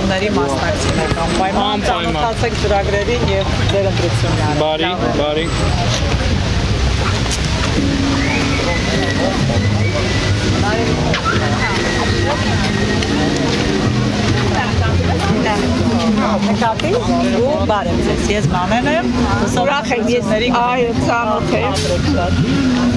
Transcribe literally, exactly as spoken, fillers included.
ընտրությունների մասնակցին եք անպայման ծանոթացեք ծրագրերին եւ ձեր ընտրությունները։ Բարի, բարի։ Նկատի ու բարև ձեզ, ես Մանեն եմ, ուրախ եմ ես այո ծանոթ եմ։